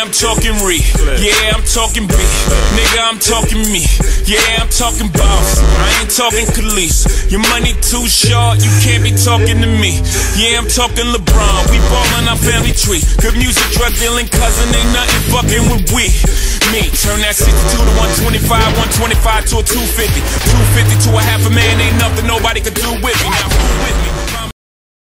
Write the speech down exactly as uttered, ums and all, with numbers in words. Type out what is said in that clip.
Yeah, I'm talking re. Yeah, I'm talking B. Nigga, I'm talking me. Yeah, I'm talking boss. I ain't talking Khalees. Your money too short, you can't be talking to me. Yeah, I'm talking LeBron. We ballin' our family tree. Good music, drug dealing cousin, ain't nothing fucking with we. Me, turn that sixty-two to one twenty-five, one twenty-five to a two fifty. two fifty to a half a man, ain't nothing nobody could do with me. Now, who with me?